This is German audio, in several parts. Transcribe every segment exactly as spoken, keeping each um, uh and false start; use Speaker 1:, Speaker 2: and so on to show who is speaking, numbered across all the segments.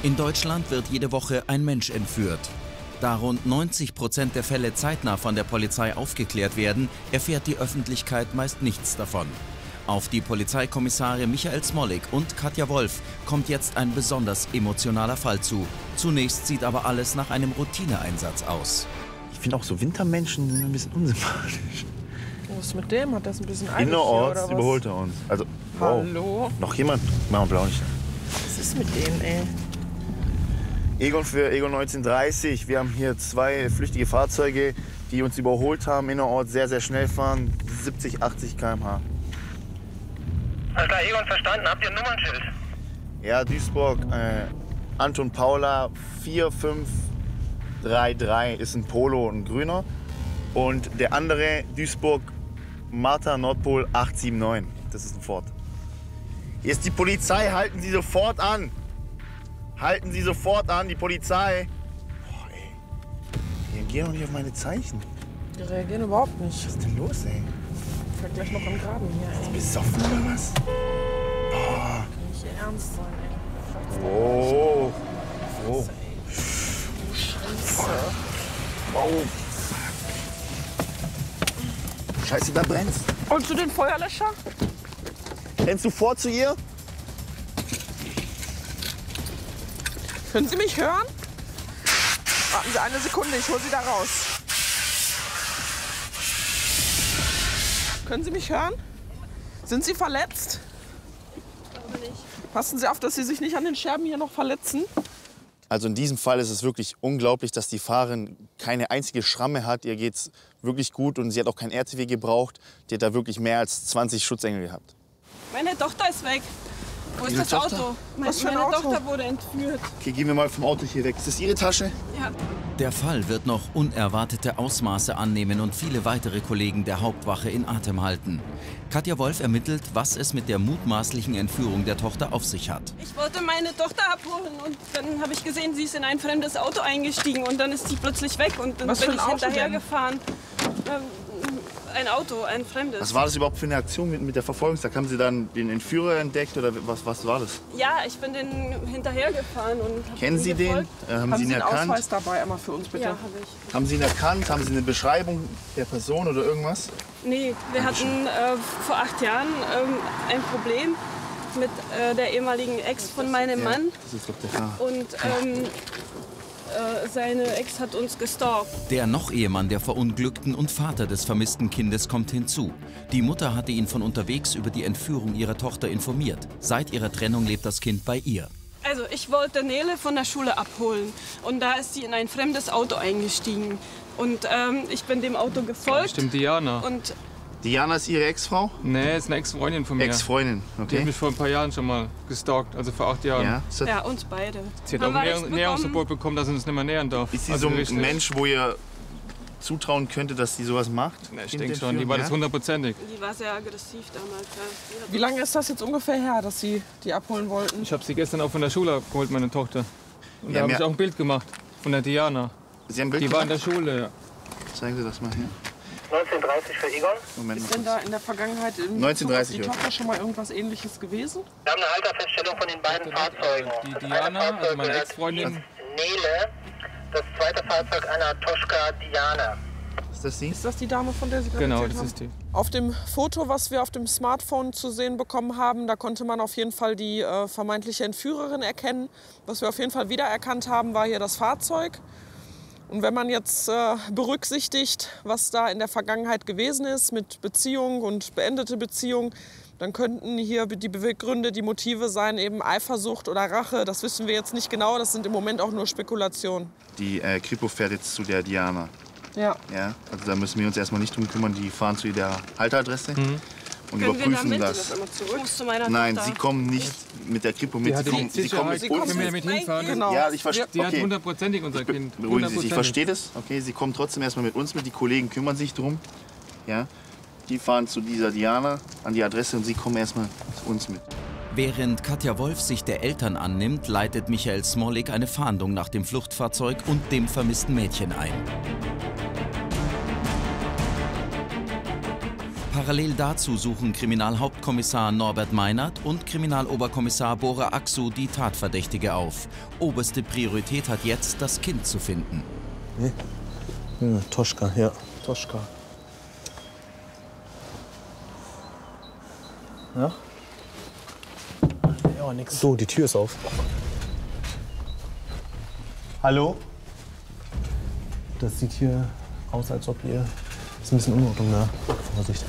Speaker 1: In Deutschland wird jede Woche ein Mensch entführt. Da rund neunzig Prozent der Fälle zeitnah von der Polizei aufgeklärt werden, erfährt die Öffentlichkeit meist nichts davon. Auf die Polizeikommissare Michael Smolik und Katja Wolf kommt jetzt ein besonders emotionaler Fall zu. Zunächst sieht aber alles nach einem Routineeinsatz aus.
Speaker 2: Ich finde auch so Wintermenschen sind ein bisschen unsympathisch.
Speaker 3: Was ist mit dem? Hat das ein bisschen eilig
Speaker 2: Innerorts
Speaker 3: oder was?
Speaker 2: überholt er uns. Also, wow.
Speaker 3: Hallo?
Speaker 2: Noch jemand? Machen wir Blaulicht.
Speaker 3: Was ist mit denen, ey?
Speaker 2: Egon für Egon neunzehnhundertdreißig. Wir haben hier zwei flüchtige Fahrzeuge, die uns überholt haben, innerorts sehr, sehr schnell fahren, siebzig, achtzig Kilometer pro Stunde.
Speaker 4: Alles klar, Egon, verstanden. Habt ihr ein Nummernschild?
Speaker 2: Ja, Duisburg, äh, Anton Paula vier fünf drei drei ist ein Polo, ein grüner. Und der andere, Duisburg, Martha Nordpol acht sieben neun. Das ist ein Ford. Hier ist die Polizei, halten Sie sofort an. Halten Sie sofort an, die Polizei. Boah, ey. Die reagieren doch nicht auf meine Zeichen.
Speaker 3: Die reagieren überhaupt nicht.
Speaker 2: Was ist denn los, ey?
Speaker 3: Ich werd gleich noch am Graben hier, ey.
Speaker 2: Besoffen oder was? Boah.
Speaker 3: Kann nicht ihr ernst sein, ey.
Speaker 2: Oh. Oh.
Speaker 3: Oh, Scheiße.
Speaker 2: Wow. Scheiße, da brennt's.
Speaker 3: Holst du den Feuerlöscher?
Speaker 2: Rennst du vor zu ihr?
Speaker 3: Können Sie mich hören? Warten Sie eine Sekunde, ich hole Sie da raus. Können Sie mich hören? Sind Sie verletzt?
Speaker 5: Ich glaube nicht.
Speaker 3: Passen Sie auf, dass Sie sich nicht an den Scherben hier noch verletzen.
Speaker 2: Also in diesem Fall ist es wirklich unglaublich, dass die Fahrerin keine einzige Schramme hat. Ihr geht's wirklich gut und sie hat auch kein R T W gebraucht. Die hat da wirklich mehr als zwanzig Schutzengel gehabt.
Speaker 5: Meine Tochter ist weg. Wo ist
Speaker 2: Ihre
Speaker 5: das
Speaker 2: Tochter?
Speaker 5: Auto? Meine,
Speaker 3: Was für ein
Speaker 5: meine
Speaker 3: Auto?
Speaker 5: Tochter wurde entführt.
Speaker 2: Okay, gehen wir mal vom Auto hier weg. Ist das Ihre Tasche?
Speaker 5: Ja.
Speaker 1: Der Fall wird noch unerwartete Ausmaße annehmen und viele weitere Kollegen der Hauptwache in Atem halten. Katja Wolf ermittelt, was es mit der mutmaßlichen Entführung der Tochter auf sich hat.
Speaker 5: Ich wollte meine Tochter abholen und dann habe ich gesehen, sie ist in ein fremdes Auto eingestiegen und dann ist sie plötzlich weg und dann
Speaker 3: Was für
Speaker 5: bin
Speaker 3: ein
Speaker 5: ich
Speaker 3: Auto
Speaker 5: hinterhergefahren. Ähm, ein Auto, ein fremdes.
Speaker 2: Was war das überhaupt für eine Aktion mit, mit der Verfolgungsjagd? Haben Sie dann den Entführer entdeckt oder was, was war das?
Speaker 5: Ja, ich bin den hinterhergefahren und hab
Speaker 2: Kennen
Speaker 5: ihn
Speaker 2: Sie den?
Speaker 5: gefolgt.
Speaker 2: Äh, haben,
Speaker 3: Haben
Speaker 2: Sie
Speaker 3: Sie
Speaker 2: ihn
Speaker 3: einen
Speaker 2: erkannt?
Speaker 3: Ausweis dabei, einmal für uns bitte?
Speaker 5: Ja, habe ich.
Speaker 2: Haben Sie ihn erkannt? Haben Sie eine Beschreibung der Person oder irgendwas?
Speaker 5: Nee, wir hatten äh, vor acht Jahren ähm, ein Problem mit äh, der ehemaligen Ex von meinem Mann.
Speaker 2: Das ist doch der Fahrer.
Speaker 5: Und ähm, äh, seine Ex hat uns gestalkt.
Speaker 1: Der Noch-Ehemann der Verunglückten und Vater des vermissten Kindes kommt hinzu. Die Mutter hatte ihn von unterwegs über die Entführung ihrer Tochter informiert. Seit ihrer Trennung lebt das Kind bei ihr.
Speaker 5: Also ich wollte Nele von der Schule abholen und da ist sie in ein fremdes Auto eingestiegen. Und ähm, ich bin dem Auto gefolgt.
Speaker 6: Stimmt, Diana.
Speaker 5: Und
Speaker 2: Diana ist Ihre Ex-Frau?
Speaker 6: Nee, ist eine Ex-Freundin von mir.
Speaker 2: Ex-Freundin,
Speaker 6: Die hat
Speaker 2: okay.
Speaker 6: mich vor ein paar Jahren schon mal gestalkt, also vor acht Jahren.
Speaker 2: Ja. Ist, das,
Speaker 5: ja, uns beide.
Speaker 6: Sie hat
Speaker 5: Haben
Speaker 6: auch
Speaker 5: wir
Speaker 6: Näher
Speaker 5: Recht bekommen?
Speaker 6: Näherungsverbot bekommen, dass sie uns nicht mehr nähern darf.
Speaker 2: ist sie
Speaker 6: Also
Speaker 2: so ein
Speaker 6: richtig.
Speaker 2: Mensch, wo ihr zutrauen könnte, dass sie sowas macht?
Speaker 6: Nee, ich
Speaker 2: In
Speaker 6: denke
Speaker 2: den
Speaker 6: schon, die
Speaker 2: Führungen,
Speaker 6: war
Speaker 2: ja?
Speaker 6: das hundertprozentig.
Speaker 5: Die war sehr aggressiv damals. Ja. Die hat
Speaker 3: Wie lange ist das jetzt ungefähr her, dass Sie die abholen wollten?
Speaker 6: Ich habe sie gestern auch von der Schule abgeholt, meine Tochter. Und
Speaker 2: Ja,
Speaker 6: da habe
Speaker 2: mehr-
Speaker 6: ich auch ein Bild gemacht von der Diana.
Speaker 2: Sie haben ein Bild
Speaker 6: Die war in der
Speaker 2: gemacht?
Speaker 6: Schule, ja.
Speaker 2: Zeigen Sie das mal hier.
Speaker 4: neunzehnhundertdreißig für Egon.
Speaker 2: Moment
Speaker 3: Ist
Speaker 2: mal
Speaker 3: denn
Speaker 2: kurz.
Speaker 3: da in der Vergangenheit in
Speaker 2: neunzehnhundertdreißig,
Speaker 3: Bezug auf die
Speaker 2: ja.
Speaker 3: Tochter schon mal irgendwas Ähnliches gewesen?
Speaker 4: Wir haben eine Halterfeststellung von den beiden Fahrzeugen.
Speaker 6: Die
Speaker 4: Das
Speaker 6: Diana,
Speaker 4: eine Fahrzeug
Speaker 6: also meine
Speaker 4: gehört
Speaker 6: Ex-Freundin.
Speaker 4: Nele. Das zweite Fahrzeug einer Toschka Diana.
Speaker 2: Ist das sie?
Speaker 3: Ist das die Dame, von der Sie gerade
Speaker 6: Genau,
Speaker 3: erzählt
Speaker 6: das
Speaker 3: haben?
Speaker 6: ist die.
Speaker 3: Auf dem Foto, was wir auf dem Smartphone zu sehen bekommen haben, da konnte man auf jeden Fall die äh, vermeintliche Entführerin erkennen. Was wir auf jeden Fall wiedererkannt haben, war hier das Fahrzeug. Und wenn man jetzt äh, berücksichtigt, was da in der Vergangenheit gewesen ist mit Beziehung und beendete Beziehung, dann könnten hier die Beweggründe, die Motive sein, eben Eifersucht oder Rache. Das wissen wir jetzt nicht genau, das sind im Moment auch nur Spekulationen.
Speaker 2: Die äh, Kripo fährt jetzt zu der Diana.
Speaker 3: Ja.
Speaker 2: Ja, also da müssen wir uns erstmal nicht drum kümmern. Die fahren zu der Halteadresse und
Speaker 5: Können wir
Speaker 2: überprüfen
Speaker 5: damit?
Speaker 2: das.
Speaker 5: Ich muss zu meiner
Speaker 2: Nein,
Speaker 5: Tochter.
Speaker 2: Sie kommen nicht mit der Kripo mit.
Speaker 6: Die hat
Speaker 2: Sie
Speaker 6: die
Speaker 2: kommen, Sie kommen mit
Speaker 6: Sicherheit.
Speaker 2: uns
Speaker 6: Können wir
Speaker 2: mit.
Speaker 6: mit hinfahren?
Speaker 3: Genau.
Speaker 2: Ja, ich verstehe.
Speaker 6: Die hat
Speaker 2: Okay.
Speaker 6: hundertprozentig unser Kind.
Speaker 2: Beruhigen Sie sich, ich
Speaker 6: hundertprozentig.
Speaker 2: verstehe das. Okay, Sie kommen trotzdem erstmal mit uns mit. Die Kollegen kümmern sich drum. Ja, die fahren zu dieser Diana an die Adresse und Sie kommen erstmal zu uns mit.
Speaker 1: Während Katja Wolf sich der Eltern annimmt, leitet Michael Smolik eine Fahndung nach dem Fluchtfahrzeug und dem vermissten Mädchen ein. Parallel dazu suchen Kriminalhauptkommissar Norbert Meinert und Kriminaloberkommissar Bora Aksu die Tatverdächtige auf. Oberste Priorität hat jetzt, das Kind zu finden.
Speaker 7: Nee. Ja, Toschka, ja. Toschka. Ja? Ja, nix. So, die Tür ist auf. Hallo? Das sieht hier aus, als ob ihr... Ist ein bisschen Unordnung da. Vorsicht.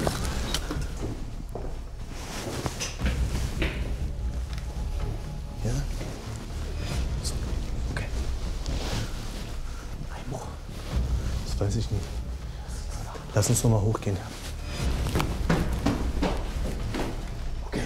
Speaker 7: Ja? So. Okay. Einbruch. Das weiß ich nicht. Lass uns noch mal hochgehen. Okay.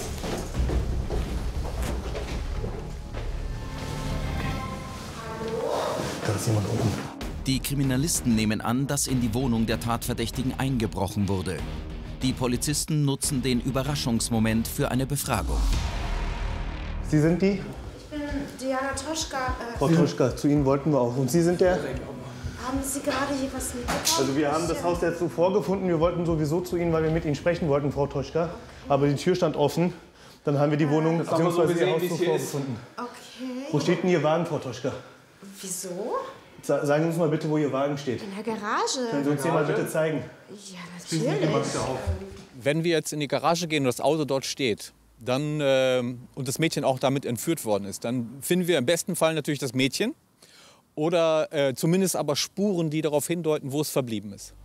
Speaker 7: Da ist jemand oben.
Speaker 1: Die Kriminalisten nehmen an, dass in die Wohnung der Tatverdächtigen eingebrochen wurde. Die Polizisten nutzen den Überraschungsmoment für eine Befragung.
Speaker 7: Sie sind die?
Speaker 8: Ich bin Diana Toschka. Äh,
Speaker 7: Frau Toschka, zu Ihnen wollten wir auch. Und Sie sind der?
Speaker 8: Haben Sie gerade hier was mitbekommen?
Speaker 7: Also wir haben das Haus jetzt so vorgefunden. Wir wollten sowieso zu Ihnen, weil wir mit Ihnen sprechen wollten, Frau Toschka. Aber die Tür stand offen. Dann haben wir die Wohnung bzw. Ihr Haus so vorgefunden.
Speaker 8: Okay.
Speaker 7: Wo steht denn Ihr Wagen, Frau Toschka?
Speaker 8: Wieso?
Speaker 7: Sa sagen Sie uns mal bitte, wo Ihr Wagen steht.
Speaker 8: In der Garage.
Speaker 7: Können Sie uns den mal bitte zeigen?
Speaker 8: Ja, natürlich.
Speaker 9: Wenn wir jetzt in die Garage gehen und das Auto dort steht, dann, äh, und das Mädchen auch damit entführt worden ist, dann finden wir im besten Fall natürlich das Mädchen oder äh, zumindest aber Spuren, die darauf hindeuten, wo es verblieben ist.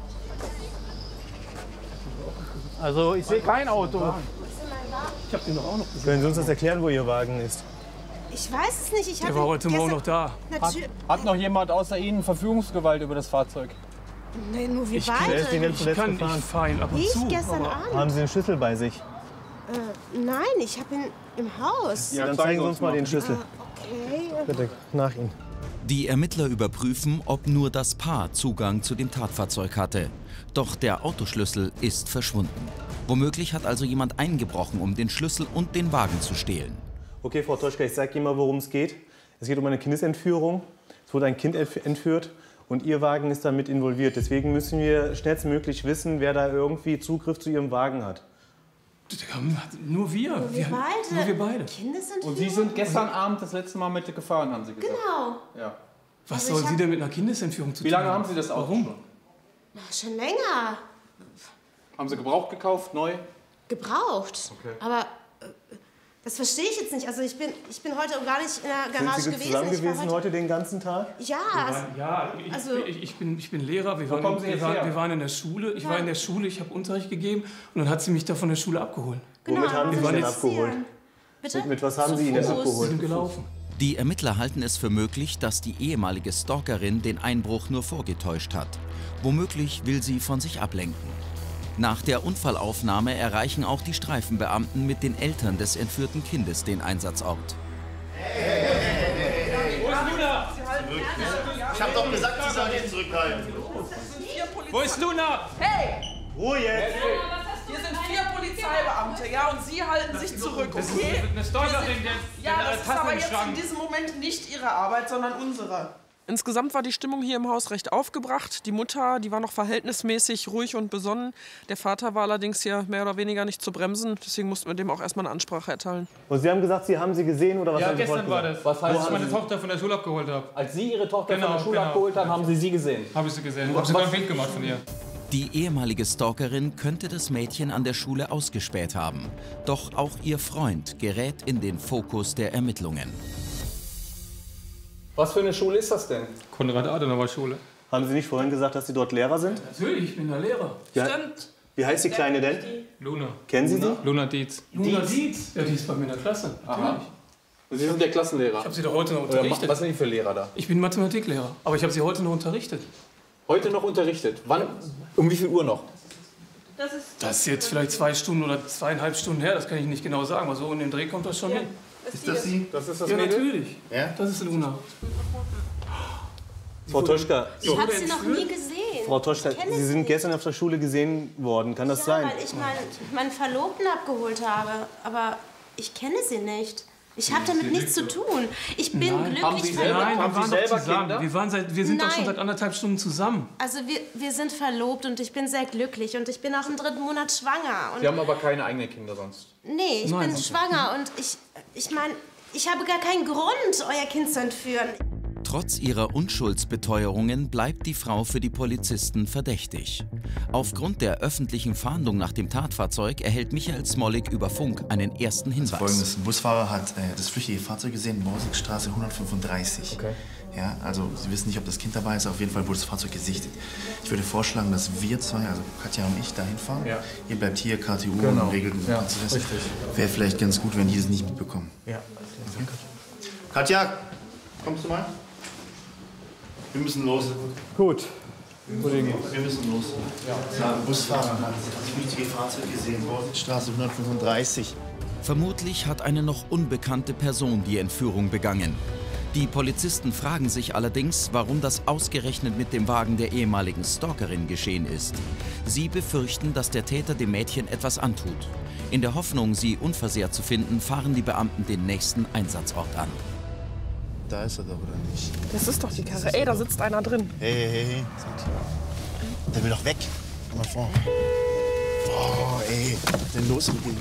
Speaker 10: Also ich sehe kein Auto. Ich habe den doch auch noch gesehen.
Speaker 7: Können Sie uns das erklären, wo Ihr Wagen ist?
Speaker 8: Ich weiß es nicht. Ich
Speaker 10: Der war heute Morgen noch da.
Speaker 9: Hat, hat noch jemand außer Ihnen Verfügungsgewalt über das Fahrzeug?
Speaker 8: Nee, nur wir
Speaker 10: Ich
Speaker 8: beide.
Speaker 7: Wer ist denn denn
Speaker 10: Ich
Speaker 7: zuletzt
Speaker 10: kann
Speaker 7: gefahren?
Speaker 10: nicht fein ab und
Speaker 8: Ich
Speaker 10: zu.
Speaker 8: gestern
Speaker 10: aber-
Speaker 8: Abend.
Speaker 7: Haben Sie den Schlüssel bei sich?
Speaker 8: Äh, nein, ich habe ihn im Haus.
Speaker 7: Ja, dann zeigen Sie uns mal den Schlüssel.
Speaker 8: Okay.
Speaker 7: Bitte, nach Ihnen.
Speaker 1: Die Ermittler überprüfen, ob nur das Paar Zugang zu dem Tatfahrzeug hatte. Doch der Autoschlüssel ist verschwunden. Womöglich hat also jemand eingebrochen, um den Schlüssel und den Wagen zu stehlen.
Speaker 7: Okay, Frau Toschka, ich sage Ihnen mal, worum es geht. Es geht um eine Kindesentführung. Es wurde ein Kind entführt und Ihr Wagen ist damit involviert. Deswegen müssen wir schnellstmöglich wissen, wer da irgendwie Zugriff zu Ihrem Wagen hat.
Speaker 10: Nur wir.
Speaker 8: Nur wir beide.
Speaker 10: Nur wir beide.
Speaker 8: Kindesentführung?
Speaker 9: Und Sie sind gestern Abend das letzte Mal mit gefahren, haben Sie gesagt?
Speaker 8: Genau.
Speaker 9: Ja.
Speaker 10: Was
Speaker 8: Also
Speaker 10: soll
Speaker 8: ich
Speaker 10: sie
Speaker 8: hab-
Speaker 10: denn mit einer Kindesentführung zu
Speaker 9: Wie
Speaker 10: tun
Speaker 9: lange haben Sie das Auto?
Speaker 10: Warum?
Speaker 8: Na, schon länger.
Speaker 9: Haben Sie gebraucht gekauft, neu?
Speaker 8: Gebraucht.
Speaker 9: Okay.
Speaker 8: Aber äh, das verstehe ich jetzt nicht. Also ich bin, ich bin heute gar nicht in der Garage
Speaker 7: Sind Sie
Speaker 8: gewesen.
Speaker 7: zusammen
Speaker 8: Ich war
Speaker 7: gewesen heute den ganzen Tag?
Speaker 8: Ja, also,
Speaker 10: Ja, ich,
Speaker 8: Also-
Speaker 10: ich, ich, bin, ich bin Lehrer. Wir
Speaker 9: Wo
Speaker 10: waren,
Speaker 9: kommen Sie
Speaker 10: wir,
Speaker 9: jetzt
Speaker 10: waren,
Speaker 9: her?
Speaker 10: wir waren in der Schule. Ich
Speaker 8: Ja.
Speaker 10: war in der Schule, ich habe Unterricht gegeben. Und dann hat sie mich da von der Schule abgeholt.
Speaker 8: genau.
Speaker 7: Womit haben Sie
Speaker 8: wir
Speaker 7: sich
Speaker 8: waren
Speaker 7: denn
Speaker 8: jetzt
Speaker 7: abgeholt?
Speaker 8: hier. Bitte?
Speaker 7: Mit, mit was haben
Speaker 8: Zu
Speaker 7: Sie ihn denn
Speaker 8: Fuß.
Speaker 10: Wir
Speaker 7: abgeholt?
Speaker 10: sind gelaufen.
Speaker 1: Die Ermittler halten es für möglich, dass die ehemalige Stalkerin den Einbruch nur vorgetäuscht hat. Womöglich will sie von sich ablenken. Nach der Unfallaufnahme erreichen auch die Streifenbeamten mit den Eltern des entführten Kindes den Einsatzort.
Speaker 2: Ich hab doch gesagt, Sie sollen ihn zurückhalten.
Speaker 10: Wo ist Luna?
Speaker 3: Hey,
Speaker 7: Ruhe jetzt!
Speaker 3: hier sind vier Polizeibeamte, ja, und Sie halten sich zurück, okay?
Speaker 10: Eine Stalkerin, der
Speaker 3: Ja, das ist aber jetzt in diesem Moment nicht Ihre Arbeit, sondern unsere. Insgesamt war die Stimmung hier im Haus recht aufgebracht. Die Mutter, die war noch verhältnismäßig ruhig und besonnen. Der Vater war allerdings hier mehr oder weniger nicht zu bremsen. Deswegen mussten wir dem auch erstmal eine Ansprache erteilen.
Speaker 7: Und Sie haben gesagt, Sie haben sie gesehen oder was
Speaker 6: Ja,
Speaker 7: haben Sie
Speaker 6: gestern
Speaker 7: vorhin
Speaker 6: war
Speaker 7: gesagt?
Speaker 6: das,
Speaker 9: Was heißt
Speaker 6: als ich meine
Speaker 9: Sie-
Speaker 6: Tochter von der Schule abgeholt habe.
Speaker 9: Als Sie Ihre Tochter
Speaker 6: Genau,
Speaker 9: von der Schule
Speaker 6: genau.
Speaker 9: abgeholt haben, haben Sie sie gesehen?
Speaker 6: Habe ich sie gesehen. Habe sogar ein Bild gemacht von ihr.
Speaker 1: Die ehemalige Stalkerin könnte das Mädchen an der Schule ausgespäht haben. Doch auch ihr Freund gerät in den Fokus der Ermittlungen.
Speaker 9: Was für eine Schule ist das denn?
Speaker 6: Konrad-Adenauer-Schule.
Speaker 7: Haben Sie nicht vorhin gesagt, dass Sie dort Lehrer sind?
Speaker 10: Natürlich, ich bin der Lehrer.
Speaker 7: Ja.
Speaker 3: Stimmt.
Speaker 7: Wie heißt die Kleine denn?
Speaker 6: Luna.
Speaker 7: Kennen Sie sie?
Speaker 6: Luna Dietz.
Speaker 10: Luna Dietz. Ja, die ist bei mir in der Klasse. Natürlich.
Speaker 9: Und Sie sind der Klassenlehrer?
Speaker 10: Ich habe sie doch heute noch
Speaker 9: Oder ma-
Speaker 10: unterrichtet.
Speaker 9: was sind die für Lehrer da?
Speaker 10: Ich bin Mathematiklehrer, aber ich habe sie heute noch unterrichtet.
Speaker 9: Heute noch unterrichtet. Wann? Um wie viel Uhr noch?
Speaker 5: Das ist,
Speaker 10: Das ist jetzt vielleicht zwei Stunden oder zweieinhalb Stunden her, das kann ich nicht genau sagen, aber so in den Dreh kommt das schon hin.
Speaker 2: Ist das Sie?
Speaker 9: Das ist das
Speaker 10: Ja,
Speaker 9: Mädel?
Speaker 10: natürlich.
Speaker 2: Ja?
Speaker 10: Das ist Luna.
Speaker 7: Frau Toschka,
Speaker 8: ich habe sie noch nie gesehen.
Speaker 7: Frau Toschka,
Speaker 8: Ich kenne
Speaker 7: Sie
Speaker 8: sie
Speaker 7: sind
Speaker 8: nicht.
Speaker 7: gestern auf der Schule gesehen worden. Kann das
Speaker 8: Ja,
Speaker 7: sein?
Speaker 8: weil ich meinen, meinen Verlobten abgeholt habe. Aber ich kenne sie nicht. Ich habe damit nichts zu tun. Ich bin
Speaker 10: Nein.
Speaker 8: glücklich
Speaker 10: Haben Sie
Speaker 8: verliebt.
Speaker 10: Nein, wir
Speaker 7: Haben
Speaker 10: waren
Speaker 7: Sie
Speaker 10: doch
Speaker 7: selber
Speaker 10: zusammen.
Speaker 7: Kinder?
Speaker 10: Wir, waren seit, wir sind
Speaker 8: Nein.
Speaker 10: doch schon seit anderthalb Stunden zusammen.
Speaker 8: Also wir, wir sind verlobt und ich bin sehr glücklich und ich bin auch im dritten Monat schwanger. Und
Speaker 9: Sie haben aber keine eigenen Kinder sonst.
Speaker 8: nee, ich
Speaker 10: Nein,
Speaker 8: bin
Speaker 10: sonst-
Speaker 8: schwanger und ich, ich meine, ich habe gar keinen Grund, euer Kind zu entführen.
Speaker 1: Trotz ihrer Unschuldsbeteuerungen bleibt die Frau für die Polizisten verdächtig. Aufgrund der öffentlichen Fahndung nach dem Tatfahrzeug erhält Michael Smolik über Funk einen ersten Hinweis.
Speaker 2: Folgendes: Ein Busfahrer hat äh, das flüchtige Fahrzeug gesehen, Borsigstraße hundertfünfunddreißig.
Speaker 7: Okay.
Speaker 2: Ja, also Sie wissen nicht, ob das Kind dabei ist, auf jeden Fall wurde das Fahrzeug gesichtet. Ich würde vorschlagen, dass wir zwei, also Katja und ich, dahin fahren.
Speaker 7: Ja.
Speaker 2: Ihr bleibt hier, K T U
Speaker 7: Genau.
Speaker 2: und regelt den
Speaker 7: Ja,
Speaker 2: Prozess.
Speaker 7: richtig.
Speaker 2: Wäre vielleicht ganz gut, wenn die das nicht mitbekommen.
Speaker 7: Ja.
Speaker 2: Katja, kommst du mal? Wir müssen los.
Speaker 7: Gut.
Speaker 2: Kollegen, wir müssen los. Ja. Ein Busfahrer hat das flüchtige Fahrzeug gesehen, Borsigstraße hundertfünfunddreißig.
Speaker 1: Vermutlich hat eine noch unbekannte Person die Entführung begangen. Die Polizisten fragen sich allerdings, warum das ausgerechnet mit dem Wagen der ehemaligen Stalkerin geschehen ist. Sie befürchten, dass der Täter dem Mädchen etwas antut. In der Hoffnung, sie unversehrt zu finden, fahren die Beamten den nächsten Einsatzort an.
Speaker 2: Da ist er doch, oder nicht?
Speaker 3: Das ist doch die Karre. Ey, da sitzt einer drin.
Speaker 2: Hey, hey, hey, hey. Der will doch weg. Komm mal vor. Oh, ey. Was ist denn los mit ihm?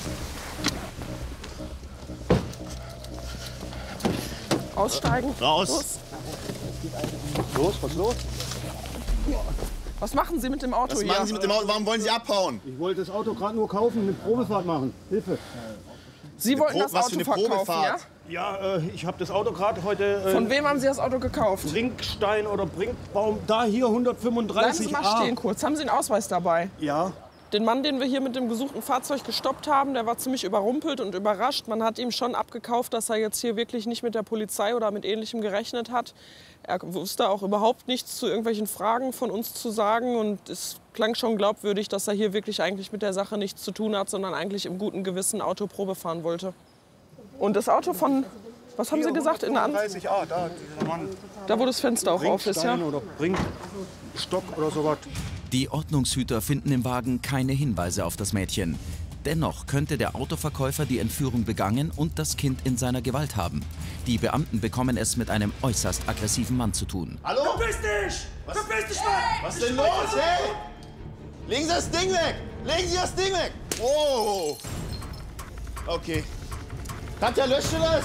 Speaker 3: Aussteigen.
Speaker 2: Raus.
Speaker 3: Los.
Speaker 2: Los, was ist los?
Speaker 3: Was machen Sie mit dem Auto
Speaker 2: Was
Speaker 3: hier?
Speaker 2: machen Sie mit dem Auto? Warum wollen Sie abhauen?
Speaker 11: Ich wollte das Auto gerade nur kaufen, eine Probefahrt machen. Hilfe.
Speaker 3: Sie wollten
Speaker 2: Pro-
Speaker 3: das
Speaker 2: was
Speaker 3: Auto
Speaker 2: für eine
Speaker 3: verkaufen, ja?
Speaker 2: Probefahrt?
Speaker 11: Ja, äh, ich habe das Auto gerade heute. Äh,
Speaker 3: Von wem haben Sie das Auto gekauft?
Speaker 11: Brinkstein oder Brinkbaum. Da hier
Speaker 3: Bleiben
Speaker 11: hundertfünfunddreißig
Speaker 3: Sie mal
Speaker 11: A.
Speaker 3: stehen kurz. Haben Sie einen Ausweis dabei?
Speaker 11: Ja.
Speaker 3: Den Mann, den wir hier mit dem gesuchten Fahrzeug gestoppt haben, der war ziemlich überrumpelt und überrascht. Man hat ihm schon abgekauft, dass er jetzt hier wirklich nicht mit der Polizei oder mit Ähnlichem gerechnet hat. Er wusste auch überhaupt nichts zu irgendwelchen Fragen von uns zu sagen. Und es klang schon glaubwürdig, dass er hier wirklich eigentlich mit der Sache nichts zu tun hat, sondern eigentlich im guten Gewissen Auto Probe fahren wollte. Und das Auto von, was haben Sie gesagt? In der An
Speaker 11: hundertfünfunddreißig A, da, dieser Mann.
Speaker 3: da, wo das Fenster auch auf ist, ja?
Speaker 11: Brinkstein oder Brinkstock oder sowas.
Speaker 1: Die Ordnungshüter finden im Wagen keine Hinweise auf das Mädchen. Dennoch könnte der Autoverkäufer die Entführung begangen und das Kind in seiner Gewalt haben. Die Beamten bekommen es mit einem äußerst aggressiven Mann zu tun.
Speaker 2: Hallo?
Speaker 11: Verpiss dich!
Speaker 2: Was?
Speaker 11: Verpiss dich, Mann!
Speaker 2: Was ist denn los, hey? Legen Sie das Ding weg! Legen Sie das Ding weg! Oh! Okay. Katja, löscht du das?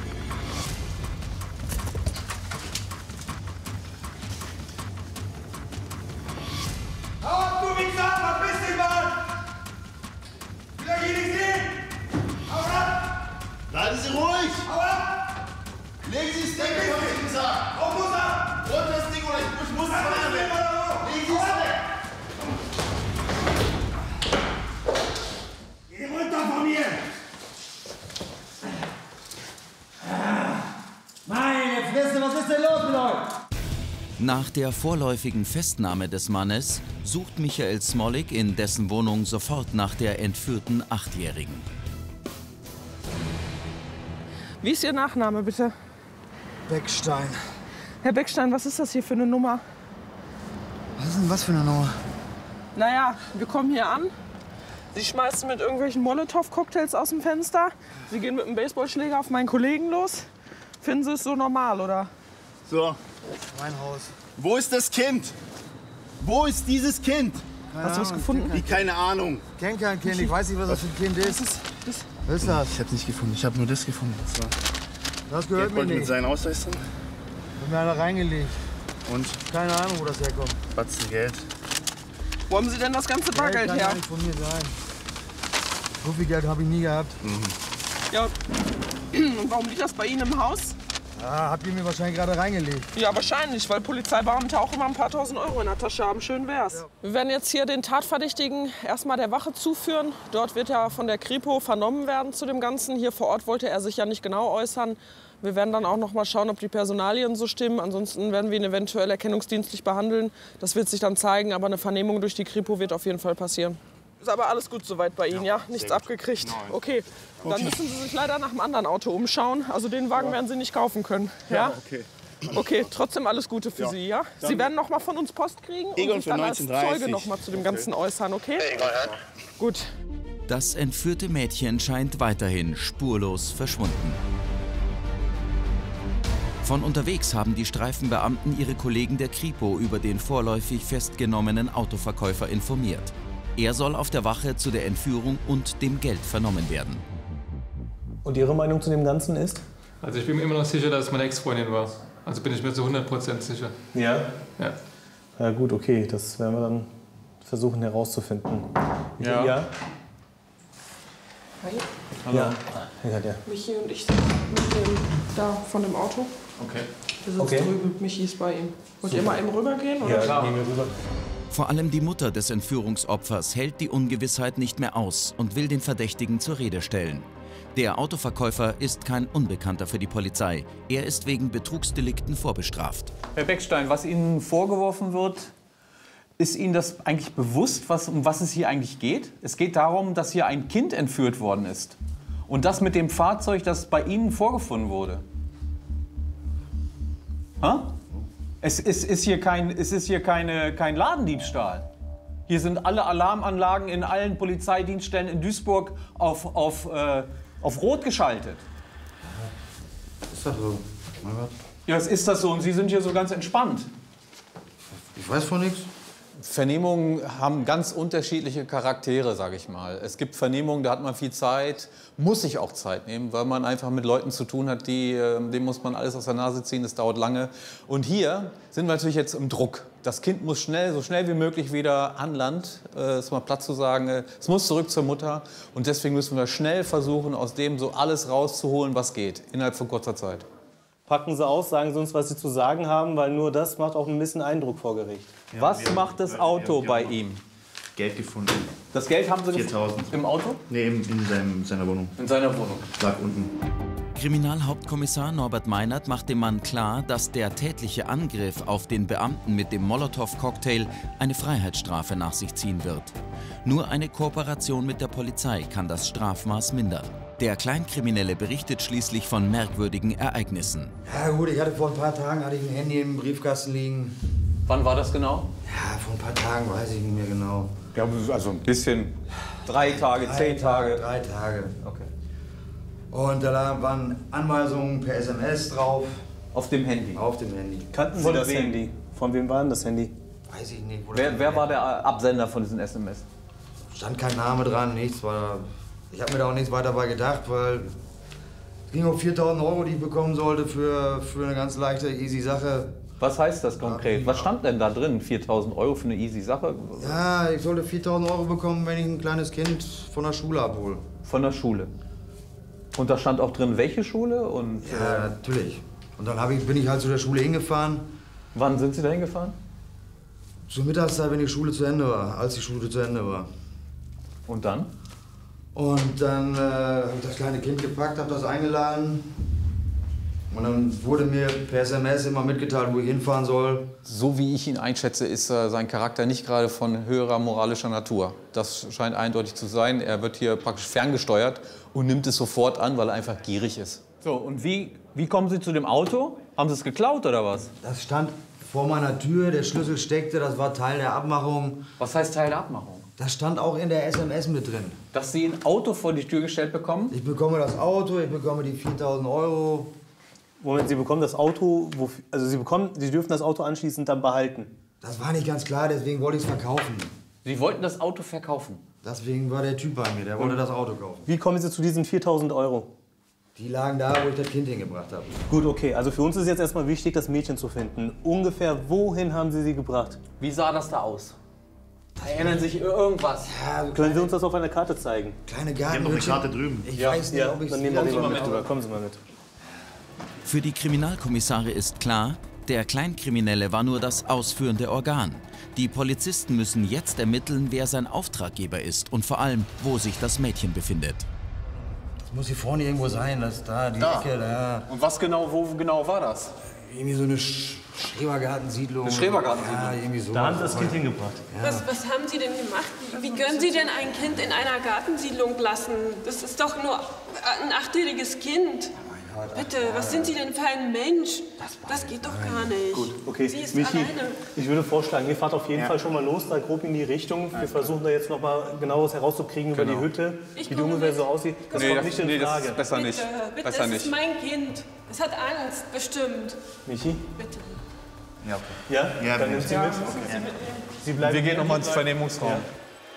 Speaker 11: Hau ab, du Wichser! Verpiss dich, Mann! Will er hier nicht sehen? Hau ab!
Speaker 2: Bleiben Sie ruhig!
Speaker 11: Hau ab!
Speaker 2: Legen Sie das Ding weg, hab ich gesagt!
Speaker 11: Hau muss ab!
Speaker 2: Und das Ding, oder ich, ich muss es fahren! Legen Sie es weg!
Speaker 11: Geh runter von mir! Meine Fresse, was ist denn los mit euch?
Speaker 1: Nach der vorläufigen Festnahme des Mannes sucht Michael Smolik in dessen Wohnung sofort nach der entführten Achtjährigen.
Speaker 3: Wie ist Ihr Nachname, bitte?
Speaker 12: Beckstein.
Speaker 3: Herr Beckstein, was ist das hier für eine Nummer?
Speaker 12: Was ist denn was für eine Nummer?
Speaker 3: Naja, wir kommen hier an. Sie schmeißen mit irgendwelchen Molotow-Cocktails aus dem Fenster. Sie gehen mit einem Baseballschläger auf meinen Kollegen los. Finden Sie es so normal, oder?
Speaker 2: So.
Speaker 12: Mein Haus.
Speaker 2: Wo ist das Kind? Wo ist dieses Kind?
Speaker 12: Keine
Speaker 3: Hast du was
Speaker 12: Ahnung,
Speaker 3: gefunden?
Speaker 2: Wie, keine Ahnung.
Speaker 12: Ich kenn kein Kind, ich weiß nicht, was das für ein Kind ist. Was ist das?
Speaker 2: Ich hab's nicht gefunden. Ich habe nur das gefunden. Das war
Speaker 12: Das gehört mir
Speaker 2: Geld mit
Speaker 12: nicht.
Speaker 2: seinem Ausweis drin.
Speaker 12: Hat mir einer reingelegt.
Speaker 2: Und
Speaker 12: Keine Ahnung, wo das herkommt.
Speaker 2: Batzen Geld.
Speaker 3: Wo haben Sie denn das ganze Bargeld
Speaker 12: Geld kann
Speaker 3: her?
Speaker 12: ja nicht von mir sein. So viel Geld habe ich nie gehabt.
Speaker 3: Ja. Und warum liegt das bei Ihnen im Haus?
Speaker 12: Ah, habt ihr mir wahrscheinlich gerade reingelegt.
Speaker 3: Ja, wahrscheinlich, weil Polizeibeamte auch immer ein paar tausend Euro in der Tasche haben. Schön wär's. Wir werden jetzt hier den Tatverdächtigen erstmal der Wache zuführen. Dort wird er von der Kripo vernommen werden zu dem Ganzen. Hier vor Ort wollte er sich ja nicht genau äußern. Wir werden dann auch noch mal schauen, ob die Personalien so stimmen. Ansonsten werden wir ihn eventuell erkennungsdienstlich behandeln. Das wird sich dann zeigen, aber eine Vernehmung durch die Kripo wird auf jeden Fall passieren. Ist aber alles gut soweit bei Ihnen, ja? Nichts abgekriegt? Okay. Dann müssen Sie sich leider nach einem anderen Auto umschauen. Also den Wagen werden Sie nicht kaufen können. Ja?
Speaker 2: Okay.
Speaker 3: Okay, trotzdem alles Gute für Sie, ja? Sie werden noch mal von uns Post kriegen und
Speaker 2: Egon
Speaker 3: sich
Speaker 2: für
Speaker 3: dann als
Speaker 2: neunzehnhundertdreißig.
Speaker 3: Zeuge noch mal zu dem Ganzen äußern, okay? Gut.
Speaker 1: Das entführte Mädchen scheint weiterhin spurlos verschwunden. Von unterwegs haben die Streifenbeamten ihre Kollegen der Kripo über den vorläufig festgenommenen Autoverkäufer informiert. Er soll auf der Wache zu der Entführung und dem Geld vernommen werden.
Speaker 7: Und Ihre Meinung zu dem Ganzen ist?
Speaker 6: Also ich bin mir immer noch sicher, dass es meine Ex-Freundin war. Also bin ich mir zu hundert Prozent sicher.
Speaker 7: Ja?
Speaker 6: Ja.
Speaker 7: Ja gut, okay, das werden wir dann versuchen herauszufinden.
Speaker 9: Ja.
Speaker 7: Ja?
Speaker 3: Hi.
Speaker 7: Hallo. Ja. Ja, der.
Speaker 3: Michi und ich sind mit dem da von dem Auto.
Speaker 6: Okay.
Speaker 3: Wir sitzen
Speaker 7: Okay.
Speaker 3: drüben, Michi ist bei ihm. Wollt ihr mal eben rübergehen? Oder?
Speaker 7: Ja, klar. Gehen wir rüber.
Speaker 1: Vor allem die Mutter des Entführungsopfers hält die Ungewissheit nicht mehr aus und will den Verdächtigen zur Rede stellen. Der Autoverkäufer ist kein Unbekannter für die Polizei. Er ist wegen Betrugsdelikten vorbestraft.
Speaker 9: Herr Beckstein, was Ihnen vorgeworfen wird, ist Ihnen das eigentlich bewusst, was, um was es hier eigentlich geht? Es geht darum, dass hier ein Kind entführt worden ist. Und das mit dem Fahrzeug, das bei Ihnen vorgefunden wurde. Ha? Es ist, ist hier, kein, es ist hier keine, kein Ladendiebstahl. Hier sind alle Alarmanlagen in allen Polizeidienststellen in Duisburg auf, auf, äh, auf Rot geschaltet.
Speaker 12: Ist das so? Mein Gott.
Speaker 9: Ja, es ist das so und Sie sind hier so ganz entspannt.
Speaker 12: Ich weiß von nichts.
Speaker 9: Vernehmungen haben ganz unterschiedliche Charaktere, sage ich mal. Es gibt Vernehmungen, da hat man viel Zeit, muss sich auch Zeit nehmen, weil man einfach mit Leuten zu tun hat, die, dem muss man alles aus der Nase ziehen, das dauert lange. Und hier sind wir natürlich jetzt im Druck. Das Kind muss schnell, so schnell wie möglich wieder an Land, äh, ist mal platt zu sagen, äh, es muss zurück zur Mutter. Und deswegen müssen wir schnell versuchen, aus dem so alles rauszuholen, was geht, innerhalb von kurzer Zeit.
Speaker 7: Packen Sie aus, sagen Sie uns, was Sie zu sagen haben, weil nur das macht auch ein bisschen Eindruck vor Gericht.
Speaker 9: Ja, was wir, macht das Auto wir, wir bei ihm?
Speaker 2: Geld gefunden.
Speaker 9: Das Geld haben Sie
Speaker 2: viertausend.
Speaker 9: Im Auto?
Speaker 2: Nee, in, in seinem, seiner Wohnung.
Speaker 9: In seiner Wohnung.
Speaker 2: Lag unten.
Speaker 1: Kriminalhauptkommissar Norbert Meinert macht dem Mann klar, dass der tätliche Angriff auf den Beamten mit dem Molotow-Cocktail eine Freiheitsstrafe nach sich ziehen wird. Nur eine Kooperation mit der Polizei kann das Strafmaß mindern. Der Kleinkriminelle berichtet schließlich von merkwürdigen Ereignissen.
Speaker 12: Ja gut, ich hatte vor ein paar Tagen hatte ich ein Handy im Briefkasten liegen.
Speaker 9: Wann war das genau?
Speaker 12: Ja, vor ein paar Tagen weiß ich nicht mehr genau.
Speaker 9: Ja, also ein bisschen. Drei Tage,
Speaker 12: drei
Speaker 9: zehn Tage.
Speaker 12: Drei Tage.
Speaker 9: Okay.
Speaker 12: Und da waren Anweisungen per S M S drauf.
Speaker 9: Auf dem Handy?
Speaker 12: Auf dem Handy.
Speaker 7: Kannten Sie
Speaker 9: Von
Speaker 7: das
Speaker 9: wem?
Speaker 7: Handy? Von wem war denn das Handy?
Speaker 12: Weiß ich nicht.
Speaker 9: Wer, wer war der Absender von diesen S M S?
Speaker 12: Stand kein Name dran, nichts. War, ich habe mir da auch nichts weiter bei gedacht, weil es ging um viertausend Euro, die ich bekommen sollte für, für eine ganz leichte, easy Sache.
Speaker 9: Was heißt das konkret? Was stand denn da drin? viertausend Euro für eine easy Sache?
Speaker 12: Ja, ich sollte viertausend Euro bekommen, wenn ich ein kleines Kind von der Schule abhole.
Speaker 9: Von der Schule? Und da stand auch drin, welche Schule? Und,
Speaker 12: ja,
Speaker 9: äh,
Speaker 12: natürlich. Und dann hab ich, bin ich halt zu der Schule hingefahren.
Speaker 9: Wann sind Sie da hingefahren?
Speaker 12: Zur Mittagszeit, wenn die Schule zu Ende war, als die Schule zu Ende war.
Speaker 9: Und dann?
Speaker 12: Und dann äh, habe ich das kleine Kind gepackt, habe das eingeladen. Und dann wurde mir per S M S immer mitgeteilt, wo ich hinfahren soll.
Speaker 9: So wie ich ihn einschätze, ist äh, sein Charakter nicht gerade von höherer moralischer Natur. Das scheint eindeutig zu sein. Er wird hier praktisch ferngesteuert und nimmt es sofort an, weil er einfach gierig ist. So, und wie, wie kommen Sie zu dem Auto? Haben Sie es geklaut oder was?
Speaker 12: Das stand vor meiner Tür, der Schlüssel steckte, das war Teil der Abmachung.
Speaker 9: Was heißt Teil der Abmachung?
Speaker 12: Das stand auch in der S M S mit drin.
Speaker 9: Dass Sie ein Auto vor die Tür gestellt bekommen?
Speaker 12: Ich bekomme das Auto, ich bekomme die viertausend Euro.
Speaker 7: Moment, Sie bekommen das Auto, wofür, also Sie, bekommen, Sie dürfen das Auto anschließend dann behalten?
Speaker 12: Das war nicht ganz klar, deswegen wollte ich es verkaufen.
Speaker 9: Sie wollten das Auto verkaufen?
Speaker 12: Deswegen war der Typ bei mir, der wollte das Auto kaufen.
Speaker 7: Wie kommen Sie zu diesen viertausend Euro?
Speaker 12: Die lagen da, wo ich das Kind hingebracht habe.
Speaker 7: Gut, okay. Also für uns ist jetzt erstmal wichtig, das Mädchen zu finden. Ungefähr wohin haben Sie sie gebracht?
Speaker 9: Wie sah das da aus? Erinnern Sie sich irgendwas?
Speaker 12: Ja,
Speaker 7: so Können Sie uns das auf einer Karte zeigen?
Speaker 12: Kleine
Speaker 2: Wir haben noch eine Karte drüben.
Speaker 12: Ich
Speaker 7: ja,
Speaker 12: weiß nicht,
Speaker 7: ja,
Speaker 12: ob ich
Speaker 7: dann nehmen Sie mal mit. Oder? Kommen Sie mal mit.
Speaker 1: Für die Kriminalkommissare ist klar, der Kleinkriminelle war nur das ausführende Organ. Die Polizisten müssen jetzt ermitteln, wer sein Auftraggeber ist und vor allem, wo sich das Mädchen befindet.
Speaker 12: Das muss hier vorne irgendwo sein, das da, die
Speaker 9: Da.
Speaker 12: Ecke, da.
Speaker 9: Und was genau, wo genau war das?
Speaker 12: Irgendwie so eine Sch Schrebergartensiedlung.
Speaker 9: Eine Schrebergartensiedlung?
Speaker 12: Ja, irgendwie so.
Speaker 7: Da haben Sie das Kind hingebracht.
Speaker 12: Ja.
Speaker 5: Was, was haben Sie denn gemacht? Wie können Sie denn ein Kind in einer Gartensiedlung lassen? Das ist doch nur ein achtjähriges Kind. Bitte, was sind Sie denn für ein Mensch? Das geht doch gar nicht.
Speaker 7: Gut, okay.
Speaker 5: Sie ist
Speaker 7: Michi,
Speaker 5: alleine.
Speaker 7: ich würde vorschlagen, ihr fahrt auf jeden
Speaker 2: Ja.
Speaker 7: Fall schon mal los, da grob in die Richtung. Wir versuchen da jetzt noch mal genaueres herauszukriegen über
Speaker 9: Genau.
Speaker 7: die Hütte,
Speaker 5: Ich
Speaker 7: wie die
Speaker 5: komme
Speaker 7: ungefähr
Speaker 5: mit.
Speaker 7: so aussieht. Das
Speaker 9: Nee,
Speaker 7: kommt
Speaker 9: das,
Speaker 7: nicht in
Speaker 9: nee, das
Speaker 7: Frage.
Speaker 9: ist besser
Speaker 5: Bitte,
Speaker 9: nicht.
Speaker 5: bitte,
Speaker 9: Besser
Speaker 5: das
Speaker 9: nicht.
Speaker 5: ist mein Kind. Es hat Angst, bestimmt.
Speaker 7: Michi?
Speaker 5: Bitte.
Speaker 2: Ja, okay.
Speaker 7: Ja?
Speaker 2: Ja,
Speaker 7: Dann
Speaker 2: wir-
Speaker 7: nimmt sie
Speaker 2: Ja,
Speaker 7: mit.
Speaker 2: okay.
Speaker 7: Sie bleiben
Speaker 9: Wir gehen
Speaker 7: hier.
Speaker 9: noch mal ins Vernehmungsraum.
Speaker 7: Ja.